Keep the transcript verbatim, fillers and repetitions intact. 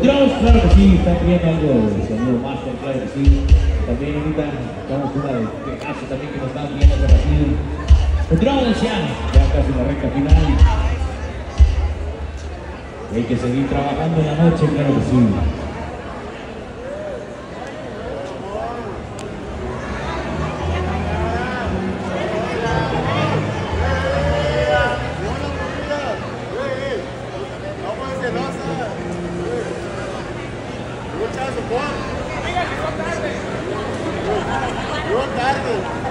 Continuamos, claro que sí, está pidiendo algo de sonido master, claro que sí. También ahorita estamos con una de Pegaso también que nos están pidiendo hace ratito. Continuamos ya, ya casi en la recta final. Hay que seguir trabajando en la noche, claro que sí. Llegó tarde.